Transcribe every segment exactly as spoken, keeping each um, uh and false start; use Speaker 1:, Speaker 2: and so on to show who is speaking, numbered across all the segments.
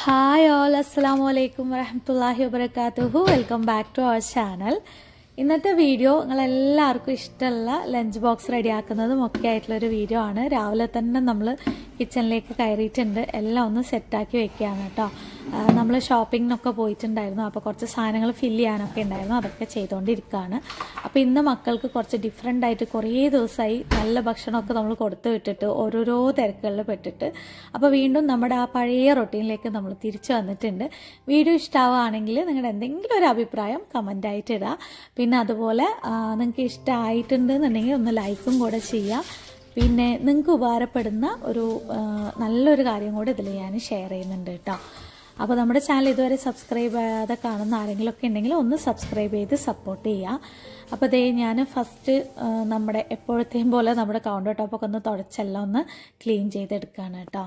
Speaker 1: Hi all, assalamu alaikum warahmatullahi wabarakatuh. Welcome back to our channel. ഇന്നത്തെ video നിങ്ങൾ എല്ലാവർക്കും ഇഷ്ടമുള്ള ലഞ്ച് ബോക്സ് റെഡിയാക്കുന്നതും ഒക്കെ ആയിട്ടുള്ള ഒരു വീഡിയോ ആണ്. രാവിലെ തന്നെ നമ്മൾ കിച്ചണിലേക്ക് കയറിയിട്ടുണ്ട്. എല്ലാം ഒന്ന് സെറ്റാക്കി വെക്കുകയാണ് കേട്ടോ. നമ്മൾ ഷോപ്പിങ്ങിനൊക്കെ പോയിട്ടുണ്ടായിരുന്നു. അപ്പോൾ കുറച്ച് സാധനങ്ങൾ ഫില്ല് ചെയ്യാനൊക്കെ ഉണ്ടായിരുന്നു. അതൊക്കെ ചെയ്തുകൊണ്ടിരിക്കുകയാണ്. അപ്പോൾ ഇന്ന് മക്കൾക്ക് കുറച്ച് ഡിഫറെൻ്റ് ആയിട്ട് കുറേ ദിവസമായി നല്ല ഭക്ഷണമൊക്കെ നമ്മൾ കൊടുത്തു വിട്ടിട്ട് ഓരോരോ തിരക്കുകളിൽ പെട്ടിട്ട് അപ്പോൾ വീണ്ടും നമ്മുടെ ആ പഴയ റൊട്ടീനിലേക്ക് നമ്മൾ തിരിച്ചു വന്നിട്ടുണ്ട്. വീഡിയോ ഇഷ്ടമാവുകയാണെങ്കിൽ നിങ്ങളുടെ എന്തെങ്കിലും ഒരു അഭിപ്രായം കമൻ്റായിട്ട് ഇടുക. പിന്നെ അതുപോലെ നിങ്ങൾക്ക് ഇഷ്ടമായിട്ടുണ്ടെന്നുണ്ടെങ്കിൽ ഒന്ന് ലൈക്കും കൂടെ ചെയ്യുക. പിന്നെ നിങ്ങൾക്ക് ഉപകാരപ്പെടുന്ന ഒരു നല്ലൊരു കാര്യം കൂടെ ഇതിൽ ഞാൻ ഷെയർ ചെയ്യുന്നുണ്ട് കേട്ടോ. അപ്പോൾ നമ്മുടെ ചാനൽ ഇതുവരെ സബ്സ്ക്രൈബ് ചെയ്യാതെ കാണുന്ന ആരെങ്കിലുമൊക്കെ ഉണ്ടെങ്കിൽ ഒന്ന് സബ്സ്ക്രൈബ് ചെയ്ത് സപ്പോർട്ട് ചെയ്യുക. അപ്പോൾ ദേ ഞാൻ ഫസ്റ്റ് നമ്മുടെ എപ്പോഴത്തെയും പോലെ നമ്മുടെ കൗണ്ടർ ടോപ്പൊക്കെ ഒന്ന് തുടച്ചെല്ലാം ഒന്ന് ക്ലീൻ ചെയ്തെടുക്കുകയാണ് കേട്ടോ.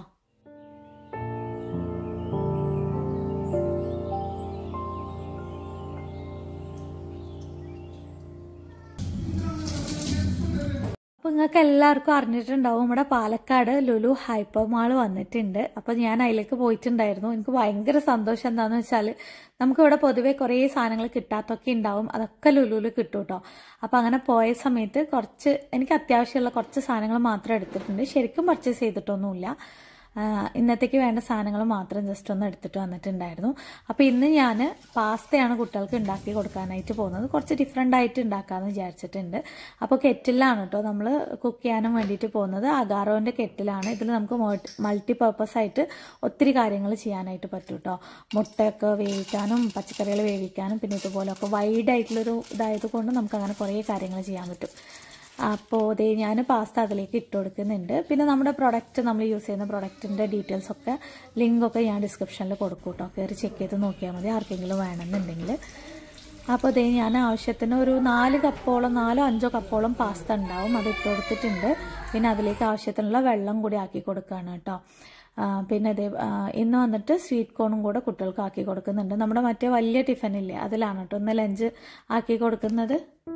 Speaker 1: അപ്പോൾ നിങ്ങൾക്ക് എല്ലാവർക്കും അറിഞ്ഞിട്ടുണ്ടാവും നമ്മുടെ പാലക്കാട് ലുലു ഹൈപ്പർ മാൾ വന്നിട്ടുണ്ട്. അപ്പോൾ ഞാൻ അതിലേക്ക് പോയിട്ടുണ്ടായിരുന്നു. എനിക്ക് ഭയങ്കര സന്തോഷം എന്താണെന്ന് വെച്ചാൽ നമുക്കിവിടെ പൊതുവേ കുറേ സാധനങ്ങൾ കിട്ടാത്തൊക്കെ ഉണ്ടാവും. അതൊക്കെ ലുലുവിൽ കിട്ടും കേട്ടോ. അപ്പോൾ അങ്ങനെ പോയ സമയത്ത് കുറച്ച് എനിക്ക് അത്യാവശ്യമുള്ള കുറച്ച് സാധനങ്ങൾ മാത്രം എടുത്തിട്ടുണ്ട്. ശരിക്കും പർച്ചേസ് ചെയ്തിട്ടൊന്നുമില്ല. ഇന്നത്തേക്ക് വേണ്ട സാധനങ്ങൾ മാത്രം ജസ്റ്റ് ഒന്ന് എടുത്തിട്ട് വന്നിട്ടുണ്ടായിരുന്നു. അപ്പോൾ ഇന്ന് ഞാൻ പാസ്തയാണ് കുട്ടികൾക്ക് ഉണ്ടാക്കി കൊടുക്കാനായിട്ട് പോകുന്നത്. കുറച്ച് ഡിഫറെൻ്റ് ആയിട്ട് ഉണ്ടാക്കാമെന്ന് വിചാരിച്ചിട്ടുണ്ട്. അപ്പോൾ കെറ്റിലാണ് കേട്ടോ നമ്മൾ കുക്ക് ചെയ്യാനും വേണ്ടിയിട്ട് പോകുന്നത്. അഗാറോൻ്റെ കെറ്റിലാണ്. ഇതിൽ നമുക്ക് മൾട്ടി പർപ്പസ് ആയിട്ട് ഒത്തിരി കാര്യങ്ങൾ ചെയ്യാനായിട്ട് പറ്റും കേട്ടോ. മുട്ടയൊക്കെ വേവിക്കാനും പച്ചക്കറികൾ വേവിക്കാനും പിന്നെ ഇതുപോലെയൊക്കെ വൈഡ് ആയിട്ടുള്ളൊരു ഇതായത് കൊണ്ട് നമുക്ക് അങ്ങനെ കുറേ കാര്യങ്ങൾ ചെയ്യാൻ പറ്റും. അപ്പോൾ അതേ ഞാൻ പാസ്ത അതിലേക്ക് ഇട്ട് കൊടുക്കുന്നുണ്ട്. പിന്നെ നമ്മുടെ പ്രൊഡക്റ്റ് നമ്മൾ യൂസ് ചെയ്യുന്ന പ്രൊഡക്റ്റിൻ്റെ ഡീറ്റെയിൽസൊക്കെ ലിങ്കൊക്കെ ഞാൻ ഡിസ്ക്രിപ്ഷനിൽ കൊടുക്കും കേട്ടോ. കയറി ചെക്ക് ചെയ്ത് നോക്കിയാൽ മതി ആർക്കെങ്കിലും വേണമെന്നുണ്ടെങ്കിൽ. അപ്പോൾ അതേ ഞാൻ ആവശ്യത്തിന് ഒരു നാല് കപ്പോളം നാലോ അഞ്ചോ കപ്പോളം പാസ്ത ഉണ്ടാവും. അത് ഇട്ട് കൊടുത്തിട്ടുണ്ട്. പിന്നെ അതിലേക്ക് ആവശ്യത്തിനുള്ള വെള്ളം കൂടി ആക്കി കൊടുക്കുകയാണ് കേട്ടോ. പിന്നെ അതേ ഇന്ന് വന്നിട്ട് സ്വീറ്റ് കോണും കൂടെ കുട്ടികൾക്ക് ആക്കി കൊടുക്കുന്നുണ്ട്. നമ്മുടെ മറ്റേ വലിയ ടിഫിനില്ലേ അതിലാണ് കേട്ടോ ഇന്ന് ലഞ്ച് ആക്കി കൊടുക്കുന്നത്.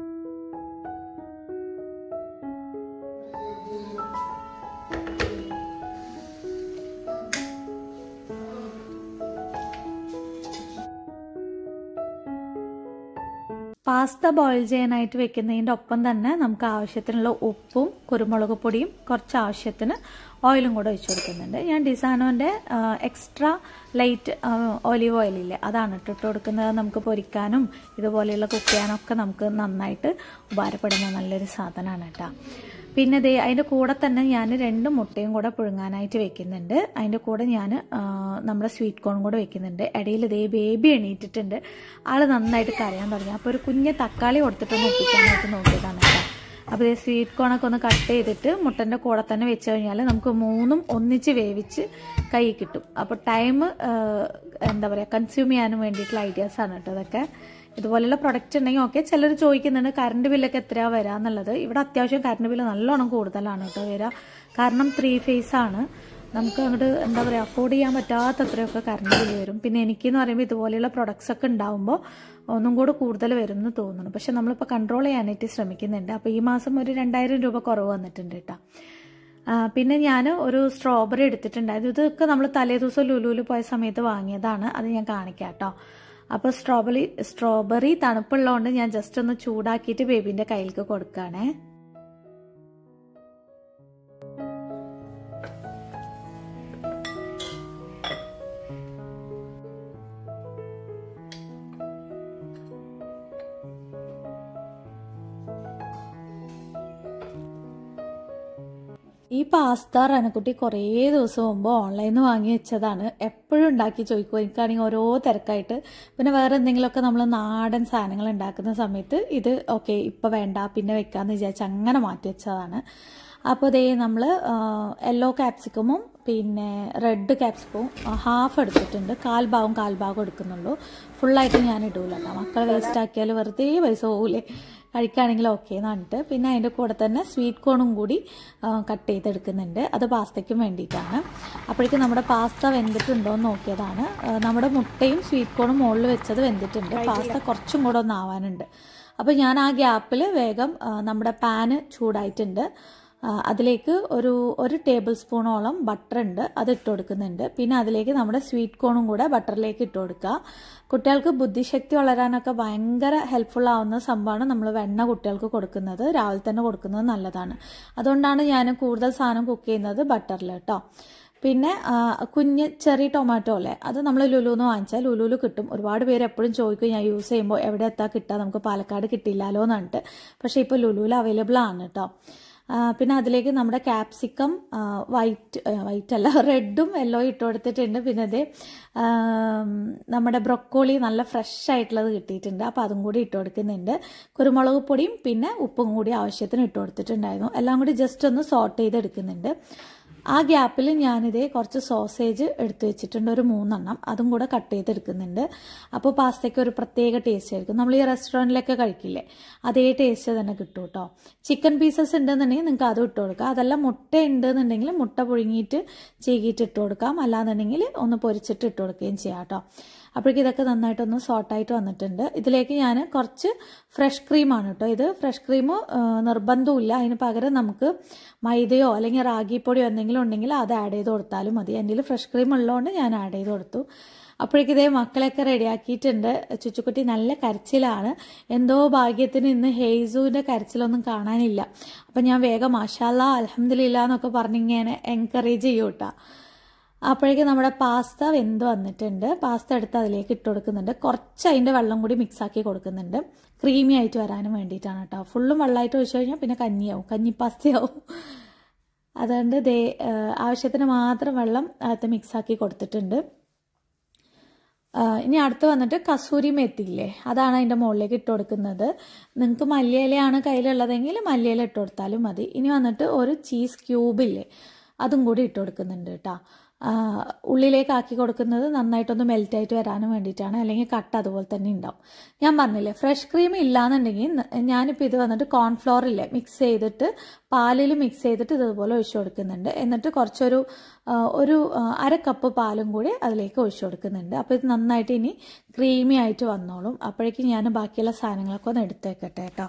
Speaker 1: പാസ്ത ബോയിൽ ചെയ്യാനായിട്ട് വെക്കുന്നതിൻ്റെ ഒപ്പം തന്നെ നമുക്ക് ആവശ്യത്തിനുള്ള ഉപ്പും കുരുമുളക് പൊടിയും കുറച്ച് ആവശ്യത്തിന് ഓയിലും കൂടെ ഒഴിച്ചു കൊടുക്കുന്നുണ്ട്. ഞാൻ ഡിസാനോൻ്റെ എക്സ്ട്രാ ലൈറ്റ് ഒലിവ് ഓയിലില്ലേ അതാണ് ഇട്ടിട്ട് കൊടുക്കുന്നത്. നമുക്ക് പൊരിക്കാനും ഇതുപോലെയുള്ള കുക്ക് ചെയ്യാനൊക്കെ നമുക്ക് നന്നായിട്ട് ഉപകാരപ്പെടുന്ന നല്ലൊരു സാധനമാണ് കേട്ടോ. പിന്നെ ദേ അതിൻ്റെ കൂടെ തന്നെ ഞാൻ രണ്ട് മുട്ടയും കൂടെ പുഴുങ്ങാനായിട്ട് വെക്കുന്നുണ്ട്. അതിൻ്റെ കൂടെ ഞാൻ നമ്മുടെ സ്വീറ്റ് കോൺ കൂടെ വെക്കുന്നുണ്ട്. ഇടയിൽ ദേ ബേബി എണീറ്റിട്ടുണ്ട്. ആൾ നന്നായിട്ട് കരയാൻ തുടങ്ങി. അപ്പോൾ ഒരു കുഞ്ഞ് തക്കാളി കൊടുത്തിട്ടൊന്ന് ഒപ്പിക്കാനായിട്ട് നോക്കിയതാണ് കേട്ടോ. അപ്പോൾ ഈ സ്വീറ്റ് കോണൊക്കെ ഒന്ന് കട്ട് ചെയ്തിട്ട് മുട്ടൻ്റെ കൂടെ തന്നെ വെച്ച് കഴിഞ്ഞാൽ നമുക്ക് മൂന്നും ഒന്നിച്ച് വേവിച്ച് കൈ കിട്ടും. അപ്പോൾ ടൈം എന്താ പറയുക കൺസ്യൂം ചെയ്യാനും വേണ്ടിയിട്ടുള്ള ഐഡിയാസാണ് കേട്ടോ അതൊക്കെ. ഇതുപോലെയുള്ള പ്രൊഡക്റ്റ് ഉണ്ടെങ്കിൽ ഓക്കെ. ചിലർ ചോദിക്കുന്നുണ്ട് കറണ്ട് ബില്ലൊക്കെ എത്രയാണ് വരാന്നുള്ളത്. ഇവിടെ അത്യാവശ്യം കറണ്ട് ബില്ല് നല്ലോണം കൂടുതലാണ് കേട്ടോ വരിക. കാരണം ത്രീ ഫേസ് ആണ്. നമുക്ക് അങ്ങോട്ട് എന്താ പറയുക അഫോർഡ് ചെയ്യാൻ പറ്റാത്ത അത്രയൊക്കെ കറണ്ട് ബില്ല് വരും. പിന്നെ എനിക്കെന്ന് പറയുമ്പോൾ ഇതുപോലെയുള്ള പ്രൊഡക്ട്സ് ഒക്കെ ഉണ്ടാകുമ്പോൾ ഒന്നും കൂടെ കൂടുതൽ വരും എന്ന് തോന്നുന്നു. പക്ഷെ നമ്മളിപ്പോൾ കൺട്രോൾ ചെയ്യാനായിട്ട് ശ്രമിക്കുന്നുണ്ട്. അപ്പോൾ ഈ മാസം ഒരു രണ്ടായിരം രൂപ കുറവ് വന്നിട്ടുണ്ട് കേട്ടോ. പിന്നെ ഞാൻ ഒരു സ്ട്രോബെറി എടുത്തിട്ടുണ്ടായിരുന്നു. ഇതൊക്കെ നമ്മൾ തലേ ദിവസം ലുലുവിൽ പോയ സമയത്ത് വാങ്ങിയതാണ്. അത് ഞാൻ കാണിക്കാം കേട്ടോ. അപ്പോൾ സ്ട്രോബെറി സ്ട്രോബെറി തണുപ്പുള്ളതുകൊണ്ട് ഞാൻ ജസ്റ്റ് ഒന്ന് ചൂടാക്കിയിട്ട് ബേബീൻ്റെ കയ്യിലേക്ക് കൊടുക്കുകയാണേ. ഈ പാസ്ത റനക്കുട്ടി കുറേ ദിവസം മുമ്പ് ഓൺലൈനിൽ നിന്ന് വാങ്ങി വെച്ചതാണ്. എപ്പോഴും ഉണ്ടാക്കി ചോദിക്കും. എനിക്കാണെങ്കിൽ ഓരോ തിരക്കായിട്ട് പിന്നെ വേറെ എന്തെങ്കിലുമൊക്കെ നമ്മൾ നാടൻ സാധനങ്ങൾ ഉണ്ടാക്കുന്ന സമയത്ത് ഇത് ഓക്കെ ഇപ്പം വേണ്ട പിന്നെ വെക്കാമെന്ന് വിചാരിച്ച് അങ്ങനെ മാറ്റി വെച്ചതാണ്. അപ്പോൾ ഇതേ നമ്മൾ യെല്ലോ ക്യാപ്സിക്കമും പിന്നെ റെഡ് ക്യാപ്സിക്കവും ഹാഫ് എടുത്തിട്ടുണ്ട്. കാൽ ഭാഗം കാൽ ഭാഗം എടുക്കുന്നുള്ളൂ. ഫുള്ളായിട്ട് ഞാൻ ഇടൂല കേട്ടോ. മക്കളെ വേസ്റ്റ് ആക്കിയാൽ വെറുതെ പൈസ പോകൂലേ. കഴിക്കുകയാണെങ്കിൽ ഓക്കെ എന്ന് പറഞ്ഞിട്ട് പിന്നെ അതിൻ്റെ കൂടെ തന്നെ സ്വീറ്റ് കോണും കൂടി കട്ട് ചെയ്തെടുക്കുന്നുണ്ട്. അത് പാസ്തയ്ക്കും വേണ്ടിയിട്ടാണ്. അപ്പോഴേക്കും നമ്മുടെ പാസ്ത വെന്തിട്ടുണ്ടോ എന്ന് നോക്കിയതാണ്. നമ്മുടെ മുട്ടയും സ്വീറ്റ് കോണും മുകളിൽ വെച്ചത് വെന്തിട്ടുണ്ട്. പാസ്ത കുറച്ചും കൂടെ ഒന്ന് ആവാനുണ്ട്. അപ്പോൾ ഞാൻ ആ ഗ്യാപ്പിൽ വേഗം നമ്മുടെ പാന് ചൂടായിട്ടുണ്ട്. അതിലേക്ക് ഒരു ഒരു ടേബിൾ സ്പൂണോളം ബട്ടർ ഉണ്ട്, അത് ഇട്ട് കൊടുക്കുന്നുണ്ട്. പിന്നെ അതിലേക്ക് നമ്മുടെ സ്വീറ്റ് കോണും കൂടെ ബട്ടറിലേക്ക് ഇട്ട് കൊടുക്കുക. കുട്ടികൾക്ക് ബുദ്ധിശക്തി വളരാനൊക്കെ ഭയങ്കര ഹെൽപ്ഫുൾ ആവുന്ന സംഭവമാണ് നമ്മൾ വെണ്ണ കുട്ടികൾക്ക് കൊടുക്കുന്നത്. രാവിലെ തന്നെ കൊടുക്കുന്നത് നല്ലതാണ്. അതുകൊണ്ടാണ് ഞാൻ കൂടുതൽ സാധനം കുക്ക് ചെയ്യുന്നത് ബട്ടറിൽ കേട്ടോ. പിന്നെ കുഞ്ഞ് ചെറിയ ടൊമാറ്റോ അല്ലേ, അത് നമ്മൾ ലുലുന്ന് വാങ്ങിച്ചാൽ ലുലുവിൽ കിട്ടും. ഒരുപാട് പേര് എപ്പോഴും ചോദിക്കും ഞാൻ യൂസ് ചെയ്യുമ്പോൾ എവിടെ എത്താ കിട്ടുക, നമുക്ക് പാലക്കാട് കിട്ടിയില്ലല്ലോ എന്ന് പറഞ്ഞിട്ട്. പക്ഷേ ഇപ്പോൾ ലുലുവിൽ അവൈലബിൾ ആണ് കേട്ടോ. പിന്നെ അതിലേക്ക് നമ്മുടെ ക്യാപ്സിക്കം വൈറ്റ് വൈറ്റ് അല്ല റെഡും യെല്ലോയും ഇട്ട് കൊടുത്തിട്ടുണ്ട്. പിന്നെ അത് നമ്മുടെ ബ്രൊക്കോളി നല്ല ഫ്രഷ് ആയിട്ടുള്ളത് കിട്ടിയിട്ടുണ്ട്, അപ്പോൾ അതും കൂടി ഇട്ട് കൊടുക്കുന്നുണ്ട്. കുരുമുളക് പൊടിയും പിന്നെ ഉപ്പും കൂടി ആവശ്യത്തിന് ഇട്ട് കൊടുത്തിട്ടുണ്ടായിരുന്നു. എല്ലാം കൂടി ജസ്റ്റ് ഒന്ന് സോട്ട് ചെയ്തെടുക്കുന്നുണ്ട്. ആ ഗ്യാപ്പിൽ ഞാനിതേ കുറച്ച് സോസേജ് എടുത്തു വെച്ചിട്ടുണ്ട്, ഒരു മൂന്നെണ്ണം, അതും കൂടെ കട്ട് ചെയ്തെടുക്കുന്നുണ്ട്. അപ്പോൾ പാസ്തയ്ക്ക് ഒരു പ്രത്യേക ടേസ്റ്റ് ആയിരിക്കും. നമ്മൾ ഈ റെസ്റ്റോറൻറ്റിലൊക്കെ കഴിക്കില്ലേ, അതേ ടേസ്റ്റ് തന്നെ കിട്ടും കേട്ടോ. ചിക്കൻ പീസസ് ഉണ്ടെന്നുണ്ടെങ്കിൽ നിങ്ങൾക്ക് അതും ഇട്ട് കൊടുക്കാം. അതെല്ലാം മുട്ട ഉണ്ടെന്നുണ്ടെങ്കിൽ മുട്ട പുഴുങ്ങിയിട്ട് ചീകിയിട്ട് ഇട്ട് കൊടുക്കാം, അല്ലാന്നുണ്ടെങ്കിൽ ഒന്ന് പൊരിച്ചിട്ട് ഇട്ട് കൊടുക്കുകയും ചെയ്യാം കേട്ടോ. അപ്പോഴേക്കും ഇതൊക്കെ നന്നായിട്ടൊന്ന് സോട്ടായിട്ട് വന്നിട്ടുണ്ട്. ഇതിലേക്ക് ഞാൻ കുറച്ച് ഫ്രഷ് ക്രീമാണ് കേട്ടോ. ഇത് ഫ്രഷ് ക്രീം നിർബന്ധമില്ല, അതിന് പകരം നമുക്ക് മൈദയോ അല്ലെങ്കിൽ റാഗിപ്പൊടിയോ എന്തെങ്കിലും ഉണ്ടെങ്കിൽ അത് ആഡ് ചെയ്ത് കൊടുത്താലും മതി. എൻ്റെ കയ്യിൽ ഫ്രഷ് ക്രീം ഉള്ളതുകൊണ്ട് ഞാൻ ആഡ് ചെയ്ത് കൊടുത്തു. അപ്പോഴേക്കും ഇതേ മക്കളെയൊക്കെ റെഡിയാക്കിയിട്ടുണ്ട്. ചുച്ചുക്കുട്ടി നല്ല കരച്ചിലാണ്. എന്തോ ഭാഗ്യത്തിന് ഇന്ന് ഹെയ്സുവിൻ്റെ കരച്ചിലൊന്നും കാണാനില്ല. അപ്പം ഞാൻ വേഗം മാഷാല്ലാ അൽഹംദുലില്ലാ എന്നൊക്കെ പറഞ്ഞിങ്ങനെ എൻകറേജ് ചെയ്യും കേട്ടോ. അപ്പോഴേക്കും നമ്മുടെ പാസ്ത വെന്ത് വന്നിട്ടുണ്ട്. പാസ്ത എടുത്ത് അതിലേക്ക് ഇട്ട് കൊടുക്കുന്നുണ്ട്. കുറച്ച് അതിൻ്റെ വെള്ളം കൂടി മിക്സാക്കി കൊടുക്കുന്നുണ്ട്, ക്രീമി ആയിട്ട് വരാനും വേണ്ടിയിട്ടാണ് കേട്ടോ. ഫുള്ളും വെള്ളമായിട്ട് ഒഴിച്ചു കഴിഞ്ഞാൽ പിന്നെ കഞ്ഞിയാവും, കഞ്ഞിപ്പാസ്തയാവും. അതുകൊണ്ട് ദേ ആവശ്യത്തിന് മാത്രം വെള്ളം അകത്ത് മിക്സാക്കി കൊടുത്തിട്ടുണ്ട്. ഇനി അടുത്ത് വന്നിട്ട് കസൂരി മെത്തിയില്ലേ, അതാണ് അതിൻ്റെ മുകളിലേക്ക് ഇട്ട് കൊടുക്കുന്നത്. നിങ്ങൾക്ക് മല്ലിയിലയാണ് കയ്യിലുള്ളതെങ്കിൽ മല്ലിയില ഇട്ട് കൊടുത്താലും മതി. ഇനി വന്നിട്ട് ഒരു ചീസ് ക്യൂബില്ലേ, അതും കൂടി ഇട്ട് കൊടുക്കുന്നുണ്ട് കേട്ടോ. ഉള്ളിലേക്ക് ആക്കി കൊടുക്കുന്നത് നന്നായിട്ടൊന്ന് മെൽറ്റായിട്ട് വരാനും വേണ്ടിയിട്ടാണ്, അല്ലെങ്കിൽ കട്ട് അതുപോലെ തന്നെ ഉണ്ടാവും. ഞാൻ പറഞ്ഞില്ലേ ഫ്രഷ് ക്രീം ഇല്ലാന്നുണ്ടെങ്കിൽ ഞാനിപ്പോൾ ഇത് വന്നിട്ട് കോൺഫ്ലോറില്ലേ മിക്സ് ചെയ്തിട്ട് പാലിൽ മിക്സ് ചെയ്തിട്ട് ഇതുപോലെ ഒഴിച്ചു കൊടുക്കുന്നുണ്ട്. എന്നിട്ട് കുറച്ചൊരു ഒരു അര കപ്പ് പാലും കൂടി അതിലേക്ക് ഒഴിച്ചു കൊടുക്കുന്നുണ്ട്. അപ്പോൾ ഇത് നന്നായിട്ട് ഇനി ക്രീമി ആയിട്ട് വന്നോളും. അപ്പോഴേക്കും ഞാൻ ബാക്കിയുള്ള സാധനങ്ങളൊക്കെ ഒന്ന് എടുത്തേക്കട്ടെ കേട്ടോ.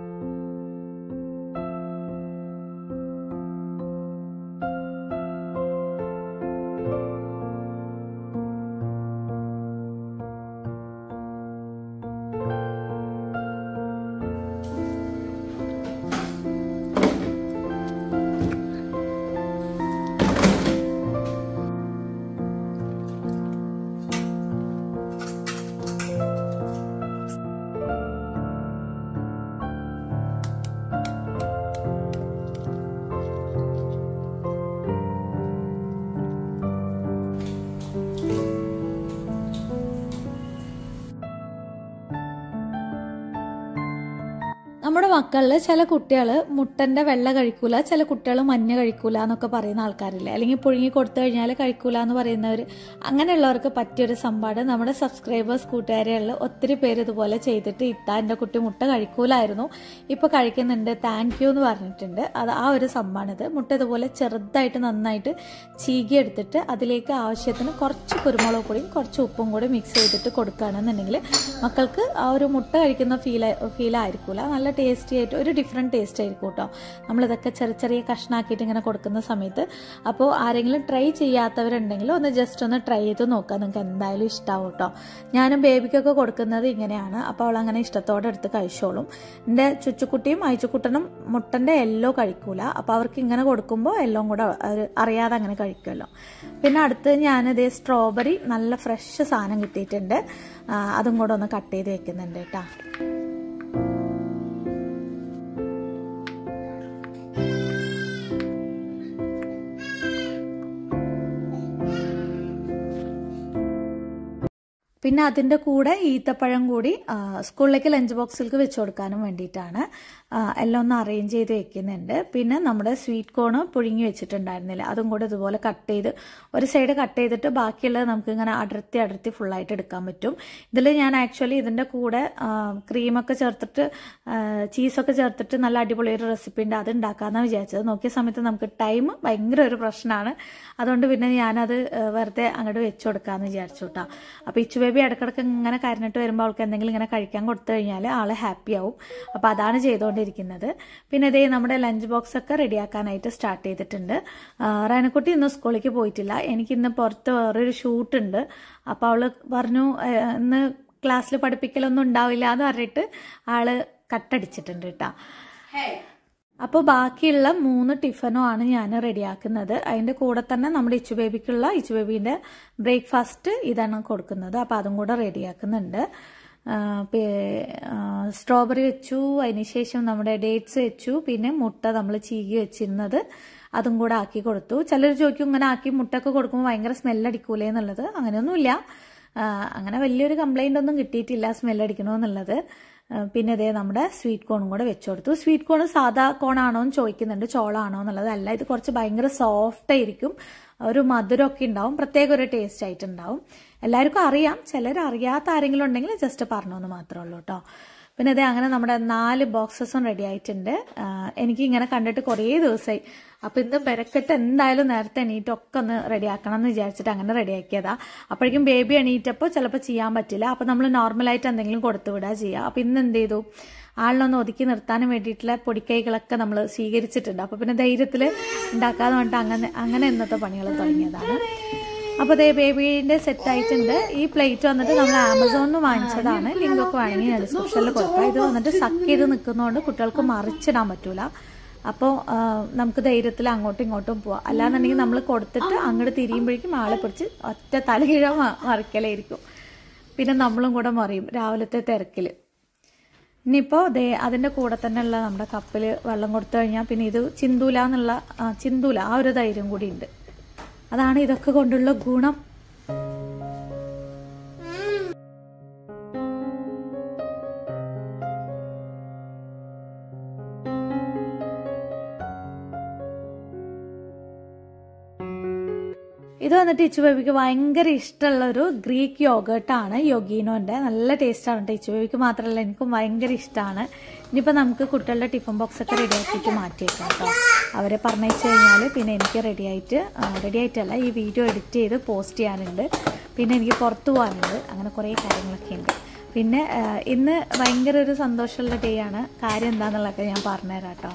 Speaker 1: നമ്മുടെ മക്കളിൽ ചില കുട്ടികൾ മുട്ടൻ്റെ വെള്ള കഴിക്കൂല, ചില കുട്ടികൾ മഞ്ഞ കഴിക്കൂല എന്നൊക്കെ പറയുന്ന ആൾക്കാരില്ലേ, അല്ലെങ്കിൽ പുഴുങ്ങി കൊടുത്തു കഴിഞ്ഞാൽ കഴിക്കൂല എന്ന് പറയുന്നവർ, അങ്ങനെയുള്ളവർക്ക് പറ്റിയൊരു സംഭവമാണ്. നമ്മുടെ സബ്സ്ക്രൈബേഴ്സ് കൂട്ടുകാരികളിൽ ഒത്തിരി പേര് ഇതുപോലെ ചെയ്തിട്ട് ഇത്താ എൻ്റെ കുട്ടി മുട്ട കഴിക്കൂലായിരുന്നു, ഇപ്പോൾ കഴിക്കുന്നുണ്ട്, താങ്ക് യു എന്ന് പറഞ്ഞിട്ടുണ്ട്. അത് ആ ഒരു സംഭവമാണിത്. മുട്ട ഇതുപോലെ ചെറുതായിട്ട് നന്നായിട്ട് ചീകി എടുത്തിട്ട് അതിലേക്ക് ആവശ്യത്തിന് കുറച്ച് കുരുമുളക് പൊടിയും കുറച്ച് ഉപ്പും കൂടി മിക്സ് ചെയ്തിട്ട് കൊടുക്കുകയാണെന്നുണ്ടെങ്കിൽ മക്കൾക്ക് ആ ഒരു മുട്ട കഴിക്കുന്ന ഫീൽ ഫീലായിരിക്കില്ല, നല്ല ടേസ്റ്റി ആയിട്ട് ഒരു ഡിഫറെൻറ്റ് ടേസ്റ്റ് ആയിരിക്കും കേട്ടോ നമ്മളിതൊക്കെ ചെറിയ ചെറിയ കഷ്ണാക്കിയിട്ട് ഇങ്ങനെ കൊടുക്കുന്ന സമയത്ത്. അപ്പോൾ ആരെങ്കിലും ട്രൈ ചെയ്യാത്തവരുണ്ടെങ്കിൽ ഒന്ന് ജസ്റ്റ് ഒന്ന് ട്രൈ ചെയ്ത് നോക്കുക, നിങ്ങൾക്ക് എന്തായാലും ഇഷ്ടമാവും കേട്ടോ. ഞാനും ബേബിക്കൊക്കെ കൊടുക്കുന്നത് ഇങ്ങനെയാണ്, അപ്പോൾ അവൾ അങ്ങനെ ഇഷ്ടത്തോടെ എടുത്ത് കഴിച്ചോളും. എൻ്റെ ചുച്ചുക്കുട്ടിയും അയച്ചുക്കുട്ടനും മുട്ടൻ്റെ യെല്ലോ കഴിക്കൂല, അപ്പോൾ അവർക്ക് ഇങ്ങനെ കൊടുക്കുമ്പോൾ എല്ലോ കൂടെ അറിയാതെ അങ്ങനെ കഴിക്കുമല്ലോ. പിന്നെ അടുത്ത് ഞാനിത് സ്ട്രോബെറി നല്ല ഫ്രഷ് സാധനം കിട്ടിയിട്ടുണ്ട്, അതും കൂടെ ഒന്ന് കട്ട് ചെയ്ത് വെക്കുന്നുണ്ട് കേട്ടോ. പിന്നെ അതിൻ്റെ കൂടെ ഈത്തപ്പഴം കൂടി സ്കൂളിലേക്ക് ലഞ്ച് ബോക്സിലേക്ക് വെച്ച് കൊടുക്കാനും വേണ്ടിയിട്ടാണ് എല്ലാം ഒന്ന് അറേഞ്ച് ചെയ്ത് വെക്കുന്നുണ്ട്. പിന്നെ നമ്മുടെ സ്വീറ്റ് കോണ് പുഴുങ്ങി വെച്ചിട്ടുണ്ടായിരുന്നില്ല, അതും കൂടെ ഇതുപോലെ കട്ട് ചെയ്ത് ഒരു സൈഡ് കട്ട് ചെയ്തിട്ട് ബാക്കിയുള്ളത് നമുക്ക് ഇങ്ങനെ അടർത്തി അടർത്തി ഫുള്ളായിട്ട് എടുക്കാൻ പറ്റും. ഇതിൽ ഞാൻ ആക്ച്വലി ഇതിൻ്റെ കൂടെ ക്രീമൊക്കെ ചേർത്തിട്ട് ചീസൊക്കെ ചേർത്തിട്ട് നല്ല അടിപൊളി ഒരു റെസിപ്പി ഉണ്ട്, അത് ഉണ്ടാക്കാമെന്നാണ് വിചാരിച്ചത്. നോക്കിയ സമയത്ത് നമുക്ക് ടൈം ഭയങ്കര ഒരു പ്രശ്നമാണ്, അതുകൊണ്ട് പിന്നെ ഞാനത് വെറുതെ അങ്ങോട്ട് വെച്ച് കൊടുക്കാമെന്ന് വിചാരിച്ചു കേട്ടോ. അപ്പോൾ ഇച്ചു ബേബി ഇടക്കിടക്ക് ഇങ്ങനെ കരഞ്ഞിട്ട് വരുമ്പോൾ അവൾക്ക് എന്തെങ്കിലും ഇങ്ങനെ കഴിക്കാൻ കൊടുത്തു കഴിഞ്ഞാൽ ആൾ ഹാപ്പി ആവും. അപ്പോൾ അതാണ് ചെയ്തുകൊണ്ട് ചെയ്തുകൊണ്ടിരിക്കുന്നത്. പിന്നെ ഇതേ നമ്മുടെ ലഞ്ച് ബോക്സ് ഒക്കെ റെഡിയാക്കാനായിട്ട് സ്റ്റാർട്ട് ചെയ്തിട്ടുണ്ട്. റേനക്കുട്ടി ഇന്ന് സ്കൂളിലേക്ക് പോയിട്ടില്ല. എനിക്കിന്ന് പുറത്ത് വേറൊരു ഷൂട്ട് ഉണ്ട്. അപ്പോൾ അവള് പറഞ്ഞു ഇന്ന് ക്ലാസ്സിൽ പഠിപ്പിക്കലൊന്നും ഉണ്ടാവില്ല എന്ന് പറഞ്ഞിട്ട് ആള് കട്ടടിച്ചിട്ടുണ്ട് കേട്ടോ. അപ്പോൾ ബാക്കിയുള്ള മൂന്ന് ടിഫനും ആണ് ഞാൻ റെഡിയാക്കുന്നത്. അതിൻ്റെ കൂടെ തന്നെ നമ്മുടെ ഇച്ചു ബേബിക്കുള്ള ഇച്ചു ബേബീൻ്റെ ബ്രേക്ക്ഫാസ്റ്റ് ഇതാണ് കൊടുക്കുന്നത്. അപ്പോൾ അതും കൂടെ റെഡിയാക്കുന്നുണ്ട്. സ്ട്രോബെറി വെച്ചു, അതിനുശേഷം നമ്മുടെ ഡേറ്റ്സ് വെച്ചു, പിന്നെ മുട്ട നമ്മൾ ചീകി വെച്ചിരുന്നത് അതും കൂടെ ആക്കി കൊടുത്തു. ചിലർ ചോദിക്കും ഇങ്ങനെ ആക്കി മുട്ടൊക്കെ കൊടുക്കുമ്പോൾ ഭയങ്കര സ്മെല്ലടിക്കൂലേ എന്നുള്ളത്. അങ്ങനെയൊന്നുമില്ല, അങ്ങനെ വലിയൊരു കംപ്ലൈൻ്റ് ഒന്നും കിട്ടിയിട്ടില്ല സ്മെല്ലടിക്കണമെന്നുള്ളത്. പിന്നെ ഇതേ നമ്മുടെ സ്വീറ്റ് കോണും കൂടെ വെച്ചു കൊടുത്തു. സ്വീറ്റ് കോൺ സാധാ കോണാണോ എന്ന് ചോദിക്കുന്നുണ്ട്, ചോളാണോ എന്നുള്ളത്. അല്ല, ഇത് കുറച്ച് ഭയങ്കര സോഫ്റ്റ് ആയിരിക്കും, ഒരു മധുരമൊക്കെ ഉണ്ടാവും, പ്രത്യേക ഒരു ടേസ്റ്റ് ആയിട്ടുണ്ടാവും. എല്ലാവർക്കും അറിയാം, ചിലർ അറിയാത്ത ആരെങ്കിലും ഉണ്ടെങ്കിൽ ജസ്റ്റ് പറഞ്ഞോന്ന് മാത്രമേ ഉള്ളൂ കേട്ടോ. പിന്നെ ഇതേ അങ്ങനെ നമ്മുടെ നാല് ബോക്സസും റെഡി ആയിട്ടുണ്ട്. എനിക്ക് ഇങ്ങനെ കണ്ടിട്ട് കുറേ ദിവസമായി. അപ്പം ഇന്ന് പെരക്കെട്ട് എന്തായാലും നേരത്തെ എണീറ്റൊക്കെ ഒന്ന് റെഡിയാക്കണം എന്ന് വിചാരിച്ചിട്ട് അങ്ങനെ റെഡിയാക്കിയതാ. അപ്പോഴേക്കും ബേബി എണീറ്റപ്പോൾ ചിലപ്പോൾ ചെയ്യാൻ പറ്റില്ല. അപ്പം നമ്മൾ നോർമലായിട്ട് എന്തെങ്കിലും കൊടുത്തു വിടുക ചെയ്യുക. അപ്പം ഇന്ന് എന്ത് ചെയ്തു, ആളിനൊന്ന് ഒതുക്കി നിർത്താനും വേണ്ടിയിട്ടുള്ള പൊടിക്കൈകളൊക്കെ നമ്മൾ സ്വീകരിച്ചിട്ടുണ്ട്. അപ്പോൾ പിന്നെ ധൈര്യത്തിൽ ഉണ്ടാക്കാതെ വേണ്ടിട്ട് അങ്ങനെ അങ്ങനെ ഇന്നത്തെ പണികൾ തുടങ്ങിയതാണ്. അപ്പോൾ അതേ ബേബീൻ്റെ സെറ്റ് ആയിട്ടുണ്ട്. ഈ പ്ലേറ്റ് വന്നിട്ട് നമ്മൾ ആമസോണിൽ നിന്ന് വാങ്ങിച്ചതാണ്. ലിങ്കൊക്കെ വേണമെങ്കിൽ ഞാൻ ഡിസ്ക്രിപ്ഷനിൽ കൊടുക്കാം. ഇത് വന്നിട്ട് സക്ക് ചെയ്ത് നിൽക്കുന്നതുകൊണ്ട് കുട്ടികൾക്ക് മറിച്ചിടാൻ പറ്റൂല. അപ്പോൾ നമുക്ക് ധൈര്യത്തിൽ അങ്ങോട്ടും ഇങ്ങോട്ടും പോവാം. അല്ലാന്നുണ്ടെങ്കിൽ നമ്മൾ കൊടുത്തിട്ട് അങ്ങോട്ട് തിരിയുമ്പോഴേക്കും ആളെ പിടിച്ച് ഒറ്റ തലകീഴ മറിക്കലായിരിക്കും. പിന്നെ നമ്മളും കൂടെ മറിയും രാവിലത്തെ തിരക്കിൽ. ഇനിയിപ്പോൾ ദേ അതിൻ്റെ കൂടെ തന്നെ ഉള്ള നമ്മുടെ കപ്പിൽ വെള്ളം കൊടുത്തു കഴിഞ്ഞാൽ പിന്നെ ഇത് ചിന്തൂല എന്നുള്ള ചിന്തൂല ആ ഒരു ധൈര്യം കൂടി ഉണ്ട്. അതാണ് ഇതൊക്കെ കൊണ്ടുള്ള ഗുണം. ഇത് വന്നിട്ട് ഇച്ചു ബേബിക്ക് ഭയങ്കര ഇഷ്ടമുള്ള ഒരു ഗ്രീക്ക് യോഗേർട്ടാണ്, യോഗീനോന്റെ. നല്ല ടേസ്റ്റാണ് കേട്ടോ. ഇച്ചു ബേബിക്ക് മാത്രമല്ല എനിക്കും ഭയങ്കര ഇഷ്ടമാണ്. ഇനിയിപ്പോൾ നമുക്ക് കുട്ടികളുടെ ടിഫിൻ ബോക്സ് ഒക്കെ റെഡി ആക്കിയിട്ട് മാറ്റിയേക്കാം കേട്ടോ. അവരെ പറഞ്ഞയച്ചു കഴിഞ്ഞാൽ പിന്നെ എനിക്ക് റെഡി ആയിട്ട് റെഡി ആയിട്ടല്ല ഈ വീഡിയോ എഡിറ്റ് ചെയ്ത് പോസ്റ്റ് ചെയ്യാനുണ്ട്. പിന്നെ എനിക്ക് പുറത്തു പോകാനുണ്ട്. അങ്ങനെ കുറേ കാര്യങ്ങളൊക്കെ ഉണ്ട്. പിന്നെ ഇന്ന് ഭയങ്കര ഒരു സന്തോഷമുള്ള ഡേ ആണ്. കാര്യം എന്താണെന്നുള്ളതൊക്കെ ഞാൻ പറഞ്ഞുതരാം കേട്ടോ.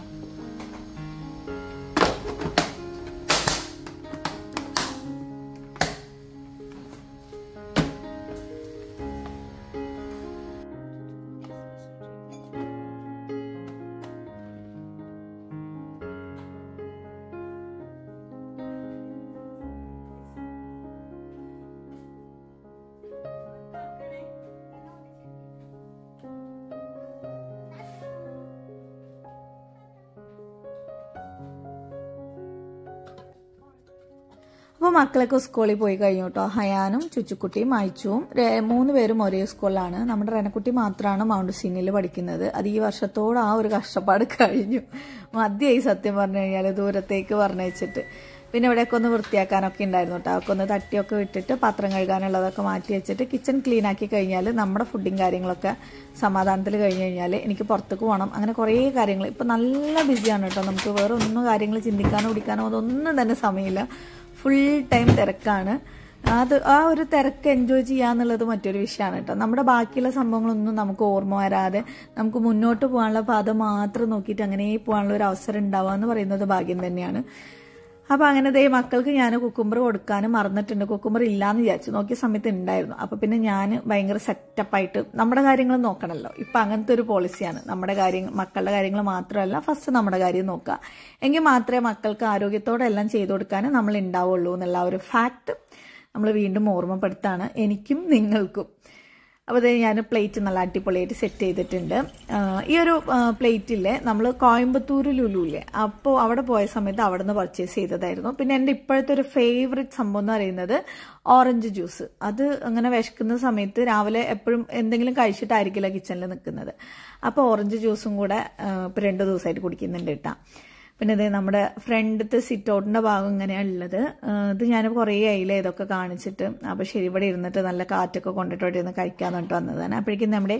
Speaker 1: അപ്പോൾ മക്കളൊക്കെ സ്കൂളിൽ പോയി കഴിഞ്ഞു കേട്ടോ. ഹയാനും ചുച്ചുക്കുട്ടിയും അയച്ചുവും മൂന്ന് പേരും ഒരേ സ്കൂളിലാണ്. നമ്മുടെ റേനക്കുട്ടി മാത്രമാണ് മൗണ്ട് സീനിയറിൽ പഠിക്കുന്നത്. അത് ഈ വർഷത്തോട് ആ ഒരു കഷ്ടപ്പാട് കഴിഞ്ഞു. മതിയായി സത്യം പറഞ്ഞു കഴിഞ്ഞാൽ ദൂരത്തേക്ക് പറഞ്ഞയച്ചിട്ട്. പിന്നെ ഇവിടെയൊക്കെ ഒന്ന് വൃത്തിയാക്കാനൊക്കെ ഉണ്ടായിരുന്നു കേട്ടോ. അതൊക്കെ ഒന്ന് തട്ടിയൊക്കെ വിട്ടിട്ട് പാത്രം കഴുകാനുള്ളതൊക്കെ മാറ്റി വെച്ചിട്ട് കിച്ചൺ ക്ലീൻ ആക്കി കഴിഞ്ഞാൽ നമ്മുടെ ഫുഡിങ് കാര്യങ്ങളൊക്കെ സമാധാനത്തിൽ കഴിഞ്ഞ് കഴിഞ്ഞാൽ എനിക്ക് പുറത്തേക്ക് പോകണം. അങ്ങനെ കുറേ കാര്യങ്ങൾ ഇപ്പം നല്ല ബിസിയാണ് കേട്ടോ. നമുക്ക് വേറെ ഒന്നും കാര്യങ്ങൾ ചിന്തിക്കാനോ പിടിക്കാനോ അതൊന്നും തന്നെ സമയമില്ല. ഫുൾ ടൈം തിരക്കാണ്. അത് ആ ഒരു തിരക്ക് എൻജോയ് ചെയ്യാന്നുള്ളത് മറ്റൊരു വിഷയമാണ് കേട്ടോ. നമ്മുടെ ബാക്കിയുള്ള സംഭവങ്ങളൊന്നും നമുക്ക് ഓർമ്മ വരാതെ നമുക്ക് മുന്നോട്ട് പോകാനുള്ള പാത മാത്രം നോക്കിയിട്ട് അങ്ങനെ പോകാനുള്ള ഒരു അവസരം ഉണ്ടാവുക എന്ന് പറയുന്നത് ഭാഗ്യം തന്നെയാണ്. അപ്പോൾ അങ്ങനെ ദേ മക്കൾക്ക് ഞാൻ കുക്കുംബർ കൊടുക്കാനും മറന്നിട്ടുണ്ട്. കുക്കുംബർ ഇല്ലാന്ന് വിചാരിച്ചു, നോക്കിയ സമയത്ത് ഉണ്ടായിരുന്നു. അപ്പോൾ പിന്നെ ഞാൻ ഭയങ്കര സെറ്റപ്പായിട്ട് നമ്മുടെ കാര്യങ്ങൾ നോക്കണമല്ലോ. ഇപ്പം അങ്ങനത്തെ ഒരു പോളിസിയാണ്. നമ്മുടെ കാര്യങ്ങൾ മക്കളുടെ കാര്യങ്ങൾ മാത്രമല്ല, ഫസ്റ്റ് നമ്മുടെ കാര്യം നോക്കുക. എങ്കിൽ മാത്രമേ മക്കൾക്ക് ആരോഗ്യത്തോടെ എല്ലാം ചെയ്തു കൊടുക്കാൻ നമ്മൾ ഉണ്ടാവുള്ളൂ എന്നുള്ള ഒരു ഫാക്ട് നമ്മൾ വീണ്ടും ഓർമ്മപ്പെടുത്താണ് എനിക്കും നിങ്ങൾക്കും. അപ്പോൾ അത് ഞാൻ പ്ലേറ്റ് നല്ല അടിപൊളിയായിട്ട് സെറ്റ് ചെയ്തിട്ടുണ്ട്. ഈ ഒരു പ്ലേറ്റിൽ നമ്മൾ കോയമ്പത്തൂർ ലുലുവില്ലേ, അപ്പോൾ അവിടെ പോയ സമയത്ത് അവിടെ നിന്ന് പർച്ചേസ് ചെയ്തതായിരുന്നു. പിന്നെ എൻ്റെ ഇപ്പോഴത്തെ ഒരു ഫേവറേറ്റ് സംഭവം എന്ന് പറയുന്നത് ഓറഞ്ച് ജ്യൂസ്. അത് അങ്ങനെ വിശക്കുന്ന സമയത്ത് രാവിലെ എപ്പോഴും എന്തെങ്കിലും കഴിച്ചിട്ടായിരിക്കില്ല കിച്ചണിൽ നിൽക്കുന്നത്. അപ്പോൾ ഓറഞ്ച് ജ്യൂസും കൂടെ ഇപ്പോൾ രണ്ട് ദിവസമായിട്ട് കുടിക്കുന്നുണ്ട് കേട്ടോ. പിന്നെ ഇത് നമ്മുടെ ഫ്രണ്ടത്തെ സിറ്റ് ഔട്ടിൻ്റെ ഭാഗം ഇങ്ങനെയാണ് ഉള്ളത്. ഇത് ഞാൻ കുറേ ആയില്ലേ ഇതൊക്കെ കാണിച്ചിട്ട്. അപ്പോൾ ശരി ഇവിടെ ഇരുന്നിട്ട് നല്ല കാറ്റൊക്കെ കൊണ്ടിട്ട് ഇവിടെ ഇരുന്ന് കഴിക്കാന്ന് പറഞ്ഞിട്ട് വന്നതാണ്. അപ്പോഴേക്കും നമ്മുടെ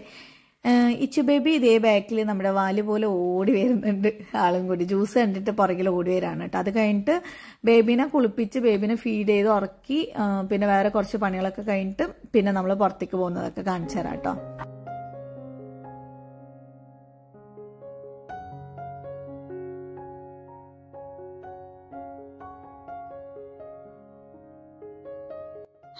Speaker 1: ഇച്ചു ബേബി ഇതേ ബാക്കിൽ നമ്മുടെ വാല് പോലെ ഓടി വരുന്നുണ്ട്. ആളും കൂടി ജ്യൂസ് കണ്ടിട്ട് പുറകിൽ ഓടി വരാണ് കേട്ടോ. അത് കഴിഞ്ഞിട്ട് ബേബീനെ കുളിപ്പിച്ച് ബേബീനെ ഫീഡ് ചെയ്ത് ഉറക്കി പിന്നെ വേറെ കുറച്ച് പണികളൊക്കെ കഴിഞ്ഞിട്ട് പിന്നെ നമ്മൾ പുറത്തേക്ക് പോകുന്നതൊക്കെ കാണിച്ചു തരാം കേട്ടോ.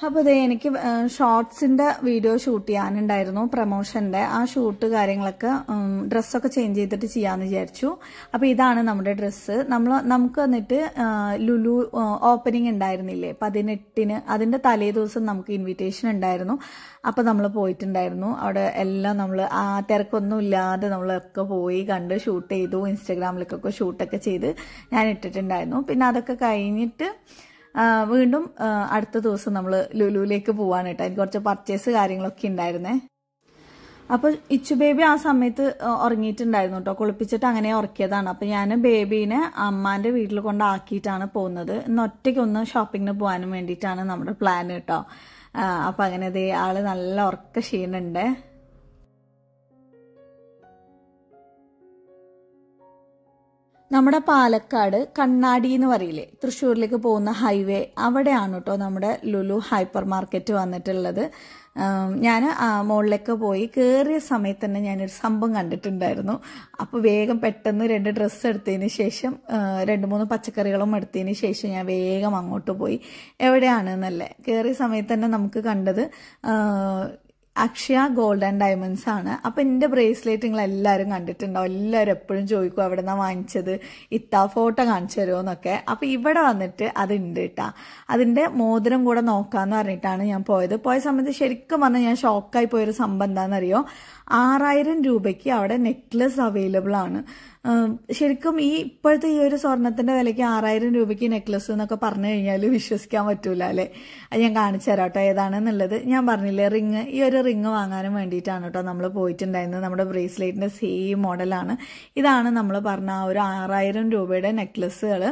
Speaker 1: അപ്പോൾ ഇതേ എനിക്ക് ഷോർട്സിന്റെ വീഡിയോ ഷൂട്ട് ചെയ്യാനുണ്ടായിരുന്നു, പ്രൊമോഷന്റെ. ആ ഷൂട്ട് കാര്യങ്ങളൊക്കെ ഡ്രസ്സൊക്കെ ചേഞ്ച് ചെയ്തിട്ട് ചെയ്യാമെന്ന് വിചാരിച്ചു. അപ്പോൾ ഇതാണ് നമ്മുടെ ഡ്രസ്സ്. നമ്മൾ നമുക്ക് വന്നിട്ട് ലുലു ഓപ്പണിംഗ് ഉണ്ടായിരുന്നില്ലേ പതിനെട്ടിന്, അതിന്റെ തലേ ദിവസം നമുക്ക് ഇൻവിറ്റേഷൻ ഉണ്ടായിരുന്നു. അപ്പോൾ നമ്മൾ പോയിട്ടുണ്ടായിരുന്നു. അവിടെ എല്ലാം നമ്മൾ ആ തിരക്കൊന്നും ഇല്ലാതെ നമ്മളൊക്കെ പോയി കണ്ട് ഷൂട്ട് ചെയ്തു. ഇൻസ്റ്റാഗ്രാമിലേക്കൊക്കെ ഷൂട്ടൊക്കെ ചെയ്ത് ഞാൻ ഇട്ടിട്ടുണ്ടായിരുന്നു. പിന്നെ അതൊക്കെ കഴിഞ്ഞിട്ട് വീണ്ടും അടുത്ത ദിവസം നമ്മൾ ലുലുവിലേക്ക് പോവാണ് കേട്ടോ. എനിക്ക് കുറച്ച് പർച്ചേസ് കാര്യങ്ങളൊക്കെ ഉണ്ടായിരുന്നേ. അപ്പൊ ഇച്ചു ബേബി ആ സമയത്ത് ഉറങ്ങിയിട്ടുണ്ടായിരുന്നു കേട്ടോ. കുളിപ്പിച്ചിട്ട് അങ്ങനെ ഉറക്കിയതാണ്. അപ്പൊ ഞാൻ ബേബീനെ അമ്മാന്റെ വീട്ടിൽ കൊണ്ടാക്കിയിട്ടാണ് പോകുന്നത്. ഇന്ന് ഒറ്റയ്ക്കൊന്ന് ഷോപ്പിങ്ങിന് പോകാനും വേണ്ടിയിട്ടാണ് നമ്മുടെ പ്ലാൻ കേട്ടോ. അപ്പൊ അങ്ങനെ ദേ ആള് നല്ല ഉറക്ക ക്ഷീണുണ്ട്. നമ്മുടെ പാലക്കാട് കണ്ണാടി എന്ന് പറയില്ലേ, തൃശ്ശൂരിലേക്ക് പോകുന്ന ഹൈവേ, അവിടെയാണ് കേട്ടോ നമ്മുടെ ലുലു ഹൈപ്പർ മാർക്കറ്റ് വന്നിട്ടുള്ളത്. ഞാൻ മുകളിലേക്ക് പോയി കയറിയ സമയത്ത് തന്നെ ഞാനൊരു സംഭവം കണ്ടിട്ടുണ്ടായിരുന്നു. അപ്പോൾ വേഗം പെട്ടെന്ന് രണ്ട് ഡ്രസ്സ് എടുത്തതിന് ശേഷം രണ്ട് മൂന്ന് പച്ചക്കറികളും എടുത്തതിന് ശേഷം ഞാൻ വേഗം അങ്ങോട്ട് പോയി. എവിടെയാണെന്നല്ലേ കയറിയ സമയത്ത് തന്നെ നമുക്ക് കണ്ടത് അക്ഷയ ഗോൾഡ് ആൻഡ് ഡയമണ്ട്സ് ആണ്. അപ്പൊ എന്റെ ബ്രേസ്ലെറ്റ് നിങ്ങൾ എല്ലാവരും കണ്ടിട്ടുണ്ടാവും. എല്ലാവരും എപ്പോഴും ചോദിക്കും എവിടെ നിന്നാ വാങ്ങിച്ചത്, ഇത്താ ഫോട്ടോ കാണിച്ചു തരുമോ എന്നൊക്കെ. അപ്പൊ ഇവിടെ വന്നിട്ട് അതുണ്ട് കേട്ടാ. അതിന്റെ മോതിരം കൂടെ നോക്കാന്ന് പറഞ്ഞിട്ടാണ് ഞാൻ പോയത്. പോയ സമയത്ത് ശരിക്കും പറഞ്ഞാൽ ഞാൻ ഷോക്കായി പോയൊരു സംഭവം എന്താണെന്നറിയോ, ആറായിരം രൂപയ്ക്ക് അവിടെ നെക്ലസ് അവൈലബിൾ ആണ്. ശരിക്കും ഈ ഇപ്പോഴത്തെ ഈ ഒരു സ്വർണത്തിന്റെ വിലയ്ക്ക് ആറായിരം രൂപയ്ക്ക് നെക്ലസ് എന്നൊക്കെ പറഞ്ഞു കഴിഞ്ഞാൽ വിശ്വസിക്കാൻ പറ്റൂല അല്ലെ. അത് ഞാൻ കാണിച്ചു തരാം കേട്ടോ ഏതാണെന്നുള്ളത്. ഞാൻ പറഞ്ഞില്ലേ റിങ്, ഈ ഒരു റിങ് വാങ്ങാനും വേണ്ടിയിട്ടാണ് കേട്ടോ നമ്മൾ പോയിട്ടുണ്ടായിരുന്നത്. നമ്മുടെ ബ്രേസ്ലെറ്റിന്റെ സെയിം മോഡലാണ്. ഇതാണ് നമ്മൾ പറഞ്ഞ ആ ഒരു ആറായിരം രൂപയുടെ നെക്ലസ്സുകൾ.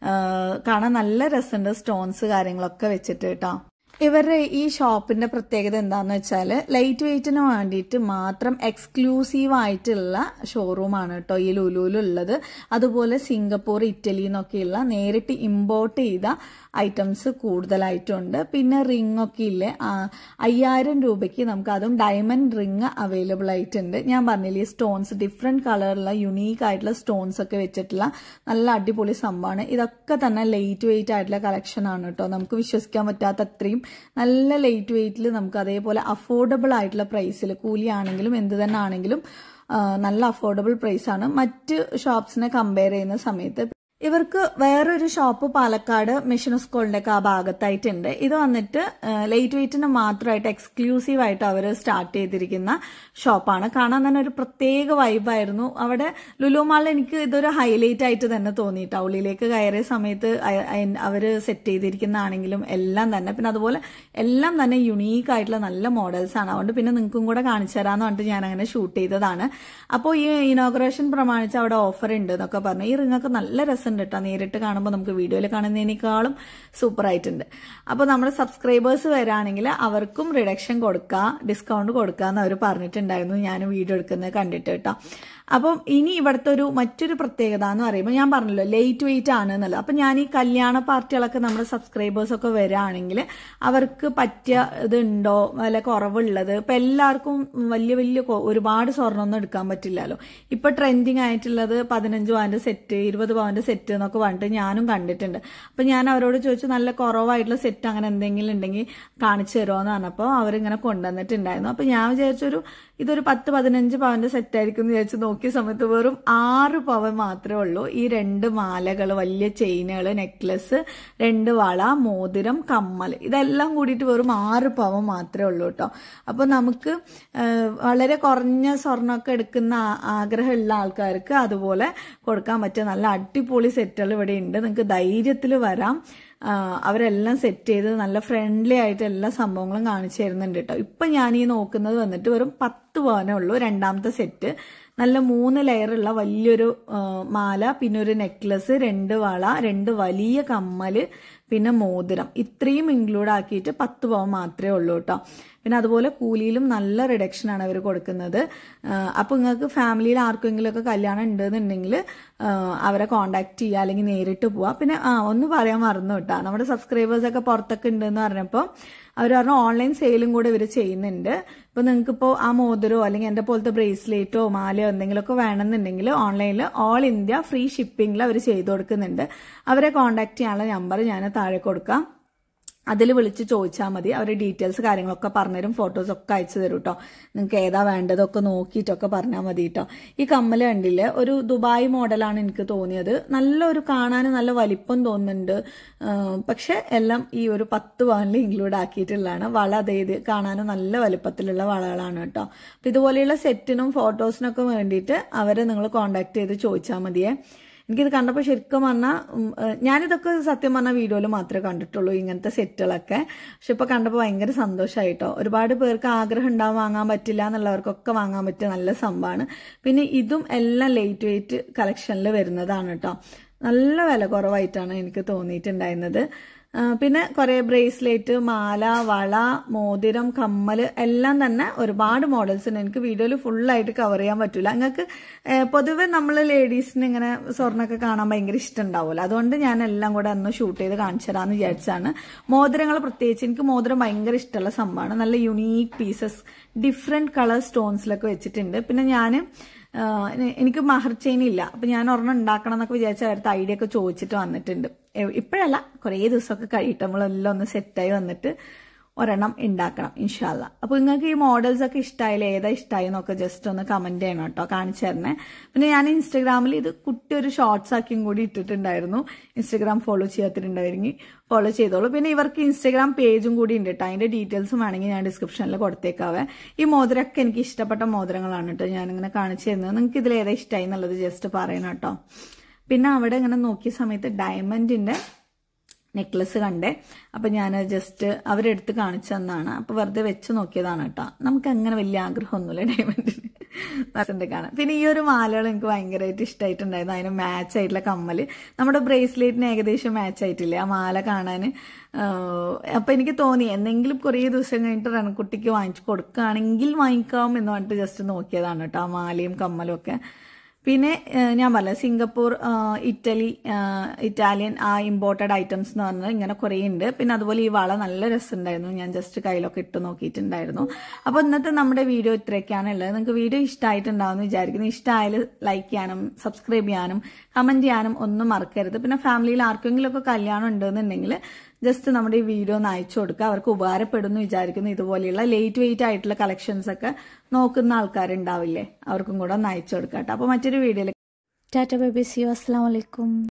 Speaker 1: കാണാൻ നല്ല രസമുണ്ട്, സ്റ്റോൺസ് കാര്യങ്ങളൊക്കെ വെച്ചിട്ട് കേട്ടോ. ഇവരുടെ ഈ ഷോപ്പിന്റെ പ്രത്യേകത എന്താന്ന് വെച്ചാൽ ലൈറ്റ് വെയിറ്റിന് വേണ്ടിയിട്ട് മാത്രം എക്സ്ക്ലൂസീവ് ആയിട്ടുള്ള ഷോറൂമാണ് കേട്ടോ ഈ ലുലുവിലുള്ളത്. അതുപോലെ സിംഗപ്പൂർ, ഇറ്റലി എന്നൊക്കെയുള്ള നേരിട്ട് ഇമ്പോർട്ട് ചെയ്ത ഐറ്റംസ് കൂടുതലായിട്ടുണ്ട്. പിന്നെ റിംഗ് ഒക്കെ ഇല്ലേ, അയ്യായിരം രൂപയ്ക്ക് നമുക്ക് അതും ഡയമണ്ട് റിംഗ് അവൈലബിൾ ആയിട്ടുണ്ട്. ഞാൻ പറഞ്ഞില്ലേ സ്റ്റോൺസ് ഡിഫറെന്റ് കളറുള്ള യുണീക്ക് ആയിട്ടുള്ള സ്റ്റോൺസ് ഒക്കെ വെച്ചിട്ടുള്ള നല്ല അടിപൊളി സംഭവമാണ്. ഇതൊക്കെ തന്നെ ലൈറ്റ് വെയിറ്റ് ആയിട്ടുള്ള കളക്ഷൻ ആണ് കേട്ടോ. നമുക്ക് വിശ്വസിക്കാൻ പറ്റാത്ത അത്രയും നല്ല ലൈറ്റ് വെയിറ്റിൽ നമുക്ക് അതേപോലെ അഫോർഡബിൾ ആയിട്ടുള്ള പ്രൈസിൽ, കൂലിയാണെങ്കിലും എന്ത് തന്നെ ആണെങ്കിലും നല്ല അഫോർഡബിൾ പ്രൈസ് ആണ് മറ്റ് ഷോപ്സിനെ കമ്പയർ ചെയ്യുന്ന സമയത്ത്. ഇവർക്ക് വേറൊരു ഷോപ്പ് പാലക്കാട് മിഷൻ സ്കൂളിന്റെ ഒക്കെ ആ ഭാഗത്തായിട്ടുണ്ട്. ഇത് വന്നിട്ട് ലൈറ്റ് വെയിറ്റിന് മാത്രമായിട്ട് എക്സ്ക്ലൂസീവ് ആയിട്ട് അവർ സ്റ്റാർട്ട് ചെയ്തിരിക്കുന്ന ഷോപ്പാണ്. കാണാൻ തന്നെ ഒരു പ്രത്യേക വൈബായിരുന്നു. അവിടെ ലുലു മാളിൽ എനിക്ക് ഇതൊരു ഹൈലൈറ്റ് ആയിട്ട് തന്നെ തോന്നിയിട്ട് ഉള്ളിലേക്ക് കയറിയ സമയത്ത് അവര് സെറ്റ് ചെയ്തിരിക്കുന്നതാണെങ്കിലും എല്ലാം തന്നെ, പിന്നെ അതുപോലെ എല്ലാം തന്നെ യുണീക്ക് ആയിട്ടുള്ള നല്ല മോഡൽസ് ആണ്. അതുകൊണ്ട് പിന്നെ നിങ്ങൾക്കും കൂടെ കാണിച്ചു തരാന്ന് പറഞ്ഞിട്ട് ഞാൻ അങ്ങനെ ഷൂട്ട് ചെയ്തതാണ്. അപ്പോൾ ഈ ഇനോഗ്രേഷൻ പ്രമാണിച്ച് അവിടെ ഓഫർ ഉണ്ട് എന്നൊക്കെ പറഞ്ഞു. ഈ റിങ്ങൊക്കെ നല്ല രസം കേട്ടോ. നേരിട്ട് കാണുമ്പോൾ നമുക്ക് വീഡിയോയിൽ കാണുന്നതിനേക്കാളും സൂപ്പർ ആയിട്ടുണ്ട്. അപ്പോൾ നമ്മുടെ സബ്സ്ക്രൈബേഴ്സ് വരാണെങ്കിൽ അവർക്കും റിഡക്ഷൻ കൊടുക്കുക, ഡിസ്കൗണ്ട് കൊടുക്കുക എന്ന് അവർ പറഞ്ഞിട്ടുണ്ടായിരുന്നു ഞാൻ വീഡിയോ എടുക്കുന്നത് കണ്ടിട്ട് കേട്ടോ. അപ്പം ഇനി ഇവിടുത്തെ ഒരു മറ്റൊരു പ്രത്യേകത എന്ന് പറയുമ്പോൾ ഞാൻ പറഞ്ഞല്ലോ ലൈറ്റ് വെയിറ്റ് ആണ് എന്നുള്ളത്. അപ്പം ഞാൻ ഈ കല്യാണ പാർട്ടികളൊക്കെ നമ്മുടെ സബ്സ്ക്രൈബേഴ്സ് ഒക്കെ വരികയാണെങ്കിൽ അവർക്ക് പറ്റിയ ഇതുണ്ടോ വല്ല കുറവുള്ളത്. ഇപ്പം എല്ലാവർക്കും വലിയ വലിയ ഒരുപാട് സ്വർണ്ണമൊന്നും എടുക്കാൻ പറ്റില്ലല്ലോ. ഇപ്പം ട്രെൻഡിങ് ആയിട്ടുള്ളത് പതിനഞ്ച് പവന്റെ സെറ്റ്, ഇരുപത് പവന്റെ സെറ്റ് എന്നൊക്കെ പറഞ്ഞിട്ട് ഞാനും കണ്ടിട്ടുണ്ട്. അപ്പം ഞാൻ അവരോട് ചോദിച്ചു നല്ല കുറവായിട്ടുള്ള സെറ്റ് അങ്ങനെ എന്തെങ്കിലും ഉണ്ടെങ്കിൽ കാണിച്ചു തരുമോ എന്ന് പറഞ്ഞപ്പോൾ അവരിങ്ങനെ കൊണ്ടുവന്നിട്ടുണ്ടായിരുന്നു. അപ്പം ഞാൻ വിചാരിച്ചൊരു ഇതൊരു പത്ത് പതിനഞ്ച് പവന്റെ സെറ്റ് ആയിരിക്കും എന്ന് വിചാരിച്ച് നോക്കിയ സമയത്ത് വെറും ആറ് പവൻ മാത്രമേ ഉള്ളൂ. ഈ രണ്ട് മാലകൾ, വലിയ ചെയിനുകൾ, നെക്ലസ്, രണ്ട് വള, മോതിരം, കമ്മൽ, ഇതെല്ലാം കൂടിയിട്ട് വെറും ആറ് പവൻ മാത്രമേ ഉള്ളൂ കേട്ടോ. അപ്പൊ നമുക്ക് വളരെ കുറഞ്ഞ സ്വർണ്ണമൊക്കെ എടുക്കുന്ന ആഗ്രഹമുള്ള ആൾക്കാർക്ക് അതുപോലെ കൊടുക്കാൻ പറ്റിയ നല്ല അടിപൊളി സെറ്റുകൾ ഇവിടെ ഉണ്ട്. നിങ്ങൾക്ക് ധൈര്യത്തിൽ വരാം. അവരെല്ലാം സെറ്റ് ചെയ്ത് നല്ല ഫ്രണ്ട്ലി ആയിട്ട് എല്ലാ സംഭവങ്ങളും കാണിച്ചു തരുന്നുണ്ട് കേട്ടോ. ഇപ്പൊ ഞാൻ ഈ നോക്കുന്നത് വന്നിട്ട് വെറും പത്ത് പവനേ ഉള്ളൂ രണ്ടാമത്തെ സെറ്റ്. നല്ല മൂന്ന് ലെയറുള്ള വലിയൊരു മാല, പിന്നെ ഒരു നെക്ലസ്, രണ്ട് വള, രണ്ട് വലിയ കമ്മല്, പിന്നെ മോതിരം, ഇത്രയും ഇൻക്ലൂഡ് ആക്കിയിട്ട് പത്ത് പവൻ മാത്രമേ ഉള്ളൂ കേട്ടോ. പിന്നെ അതുപോലെ കൂലിയിലും നല്ല റിഡക്ഷൻ ആണ് അവർ കൊടുക്കുന്നത്. അപ്പൊ നിങ്ങൾക്ക് ഫാമിലിയിൽ ആർക്കെങ്കിലും ഒക്കെ കല്യാണം ഉണ്ടെന്നുണ്ടെങ്കിൽ അവരെ കോണ്ടാക്ട് ചെയ്യുക, അല്ലെങ്കിൽ നേരിട്ട് പോവാ. പിന്നെ ആ ഒന്ന് പറയാൻ മറന്നു കേട്ടോ, നമ്മുടെ സബ്സ്ക്രൈബേഴ്സ് ഒക്കെ പുറത്തൊക്കെ ഉണ്ടെന്ന് പറഞ്ഞപ്പോൾ അവർ പറഞ്ഞു ഓൺലൈൻ സെയിലും കൂടെ ഇവർ ചെയ്യുന്നുണ്ട്. ഇപ്പൊ നിങ്ങൾക്ക് ഇപ്പോൾ ആ മോതിരോ അല്ലെങ്കിൽ എന്റെ പോലത്തെ ബ്രേസ്ലെറ്റോ മാലയോ എന്തെങ്കിലുമൊക്കെ വേണമെന്നുണ്ടെങ്കിൽ ഓൺലൈനിൽ ഓൾ ഇന്ത്യ ഫ്രീ ഷിപ്പിംഗിൽ അവർ ചെയ്തു കൊടുക്കുന്നുണ്ട്. അവരെ കോണ്ടാക്ട് ചെയ്യാനുള്ള നമ്പർ ഞാൻ താഴെ കൊടുക്കാം.
Speaker 2: അതിൽ വിളിച്ച് ചോദിച്ചാൽ മതി. അവർ ഡീറ്റെയിൽസ് കാര്യങ്ങളൊക്കെ പറഞ്ഞുതരും, ഫോട്ടോസ് ഒക്കെ അയച്ചു തരും കേട്ടോ. നിങ്ങൾക്ക് ഏതാ വേണ്ടതൊക്കെ നോക്കിയിട്ടൊക്കെ പറഞ്ഞാൽ മതി കേട്ടോ. ഈ കമ്മൽ കണ്ടില്ലേ, ഒരു ദുബായ് മോഡലാണ് എനിക്ക് തോന്നിയത്. നല്ലൊരു കാണാൻ നല്ല വലിപ്പം തോന്നുന്നുണ്ട്. പക്ഷെ എല്ലാം ഈ ഒരു പത്ത് പവനിൽ ഇൻക്ലൂഡ് ആക്കിയിട്ടുള്ളതാണ്. വള അതേത് കാണാനും നല്ല വലിപ്പത്തിലുള്ള വളകളാണ് കേട്ടോ. അപ്പൊ ഇതുപോലെയുള്ള സെറ്റിനും ഫോട്ടോസിനൊക്കെ വേണ്ടിയിട്ട് അവരെ നിങ്ങൾ കോൺടാക്ട് ചെയ്ത് ചോദിച്ചാൽ മതിയേ. എനിക്കിത് കണ്ടപ്പോൾ ശരിക്കും പറഞ്ഞാൽ ഞാനിതൊക്കെ സത്യം പറഞ്ഞാൽ വീഡിയോയിൽ മാത്രമേ കണ്ടിട്ടുള്ളൂ ഇങ്ങനത്തെ സെറ്റുകളൊക്കെ. പക്ഷെ ഇപ്പോൾ കണ്ടപ്പോൾ ഭയങ്കര സന്തോഷമായിട്ടോ. ഒരുപാട് പേർക്ക് ആഗ്രഹം ഉണ്ടാവും വാങ്ങാൻ പറ്റില്ല എന്നുള്ളവർക്കൊക്കെ വാങ്ങാൻ പറ്റിയ നല്ല സംഭവമാണ്. പിന്നെ ഇതും എല്ലാം ലൈറ്റ് വെയിറ്റ് കളക്ഷനിൽ വരുന്നതാണ് കേട്ടോ. നല്ല വില കുറവായിട്ടാണ് എനിക്ക് തോന്നിയിട്ടുണ്ടായിരുന്നത്. പിന്നെ കുറെ ബ്രേസ്ലെറ്റ്, മാല, വള, മോതിരം, കമ്മൽ എല്ലാം തന്നെ ഒരുപാട് മോഡൽസ് ഉണ്ട്. എനിക്ക് വീഡിയോയിൽ ഫുള്ളായിട്ട് കവർ ചെയ്യാൻ പറ്റില്ല. നിങ്ങൾക്ക് പൊതുവെ നമ്മൾ ലേഡീസിന് ഇങ്ങനെ സ്വർണ്ണമൊക്കെ കാണാൻ ഭയങ്കര ഇഷ്ടം ഉണ്ടാവുമല്ലോ. അതുകൊണ്ട് ഞാൻ എല്ലാം കൂടെ അന്ന് ഷൂട്ട് ചെയ്ത് കാണിച്ചു തരാമെന്ന് വിചാരിച്ചാണ്. മോതിരങ്ങൾ പ്രത്യേകിച്ച് എനിക്ക് മോതിരം ഭയങ്കര ഇഷ്ടമുള്ള സംഭവമാണ്. നല്ല യുണീക്ക് പീസസ് ഡിഫറെന്റ് കളർ സ്റ്റോൺസിലൊക്കെ വെച്ചിട്ടുണ്ട്. പിന്നെ ഞാൻ എനിക്ക് മഹർ ചെയിൻ ഇല്ല, അപ്പൊ ഞാൻ ഒരെണ്ണം ഉണ്ടാക്കണം എന്നൊക്കെ വിചാരിച്ച അവരുടെ ഐഡിയ ഒക്കെ ചോദിച്ചിട്ട് വന്നിട്ടുണ്ട്. ഇപ്പോഴല്ല, കുറേ ദിവസമൊക്കെ കഴിയിട്ട് നമ്മളെല്ലാം ഒന്ന് സെറ്റായി വന്നിട്ട് ഒരെണ്ണം ഉണ്ടാക്കണം ഇൻഷാ അല്ലാ. അപ്പൊ നിങ്ങൾക്ക് ഈ മോഡൽസ് ഒക്കെ ഇഷ്ടമായില്ലേ, ഏതാ ഇഷ്ടമായി എന്നൊക്കെ ജസ്റ്റ് ഒന്ന് കമന്റ് ചെയ്യണം കേട്ടോ, കാണിച്ചു തരണേ. പിന്നെ ഞാൻ ഇൻസ്റ്റഗ്രാമിൽ ഇത് കുട്ടി ഒരു ഷോർട്സ് ആക്കിയും കൂടി ഇട്ടിട്ടുണ്ടായിരുന്നു. ഇൻസ്റ്റഗ്രാം ഫോളോ ചെയ്യാത്തിട്ടുണ്ടായിരുന്നെങ്കിൽ ഫോളോ ചെയ്തോളൂ. പിന്നെ ഇവർക്ക് ഇൻസ്റ്റഗ്രാം പേജും കൂടി ഉണ്ട് കേട്ടോ. അതിന്റെ ഡീറ്റെയിൽസും വേണമെങ്കിൽ ഞാൻ ഡിസ്ക്രിപ്ഷനിൽ കൊടുത്തേക്കാവേ. ഈ മോതിരമൊക്കെ എനിക്ക് ഇഷ്ടപ്പെട്ട മോതിരങ്ങളാണ് കേട്ടോ ഞാനിങ്ങനെ കാണിച്ചു തരുന്നത്. നിങ്ങൾക്ക് ഇതിൽ ഏതാ ഇഷ്ടമായി എന്നുള്ളത് ജസ്റ്റ് പറയണം കേട്ടോ. പിന്നെ അവിടെ ഇങ്ങനെ നോക്കിയ സമയത്ത് ഡയമണ്ടിന്റെ നെക്ലസ് കണ്ടേ. അപ്പൊ ഞാൻ ജസ്റ്റ് അവരെടുത്ത് കാണിച്ചു തന്നാണ്. അപ്പൊ വെറുതെ വെച്ച് നോക്കിയതാണ് കേട്ടോ. നമുക്ക് അങ്ങനെ വലിയ ആഗ്രഹമൊന്നുമില്ല ഡയമണ്ടിന് കാണാൻ. പിന്നെ ഈ ഒരു മാലകൾ എനിക്ക് ഭയങ്കരമായിട്ട് ഇഷ്ടമായിട്ടുണ്ടായിരുന്നു. അതിന് മാച്ച് ആയിട്ടുള്ള കമ്മല് നമ്മുടെ ബ്രേസ്ലെറ്റിന് ഏകദേശം മാച്ച് ആയിട്ടില്ലേ ആ മാല കാണാൻ. അപ്പൊ എനിക്ക് തോന്നി എന്തെങ്കിലും കുറേ ദിവസം കഴിഞ്ഞിട്ട് റൺകുട്ടിക്ക് വാങ്ങിച്ചു കൊടുക്കുകയാണെങ്കിൽ വാങ്ങിക്കാം എന്ന് പറഞ്ഞിട്ട് ജസ്റ്റ് നോക്കിയതാണ് കേട്ടോ ആ മാലയും കമ്മലും ഒക്കെ. പിന്നെ ഞാൻ പറഞ്ഞ സിംഗപ്പൂർ, ഇറ്റലി, ഇറ്റാലിയൻ ആ ഇമ്പോർട്ടഡ് ഐറ്റംസ് എന്ന് പറഞ്ഞാൽ ഇങ്ങനെ കുറേ ഉണ്ട്. പിന്നെ അതുപോലെ ഈ വള നല്ല രസമുണ്ടായിരുന്നു. ഞാൻ ജസ്റ്റ് കയ്യിലൊക്കെ ഇട്ട് നോക്കിയിട്ടുണ്ടായിരുന്നു. അപ്പോൾ ഇന്നത്തെ നമ്മുടെ വീഡിയോ ഇത്രയൊക്കെയാണ് ഉള്ളത്. നിങ്ങൾക്ക് വീഡിയോ ഇഷ്ടമായിട്ടുണ്ടാവുമെന്ന് വിചാരിക്കുന്നു. ഇഷ്ടമായാലും ലൈക്ക് ചെയ്യാനും സബ്സ്ക്രൈബ് ചെയ്യാനും കമന്റ് ചെയ്യാനും ഒന്നും മറക്കരുത്. പിന്നെ ഫാമിലിയിൽ ആർക്കെങ്കിലും ഒക്കെ കല്യാണം ഉണ്ടെന്നുണ്ടെങ്കിൽ ജസ്റ്റ് നമ്മുടെ ഈ വീഡിയോ ഒന്ന് അയച്ചു കൊടുക്കുക. അവർക്ക് ഉപകാരപ്പെടുന്നു വിചാരിക്കുന്നു. ഇതുപോലെയുള്ള ലേറ്റ് വെയിറ്റ് ആയിട്ടുള്ള കളക്ഷൻസ് ഒക്കെ നോക്കുന്ന ആൾക്കാരുണ്ടാവില്ലേ, അവർക്കും കൂടെ ഒന്ന് അയച്ചു കൊടുക്കാം കേട്ടോ. അപ്പൊ മറ്റൊരു വീഡിയോയിൽ
Speaker 1: tata bye bye, see you, അസ്സലാമു അലൈക്കും.